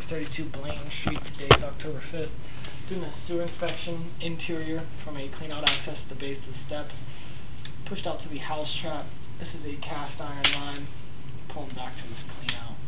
32 Blaine Street. Today is October 5th. Doing a sewer inspection interior from a clean out access to the base of the steps. Pushed out to the house trap. This is a cast iron line. Pulling back to this clean out.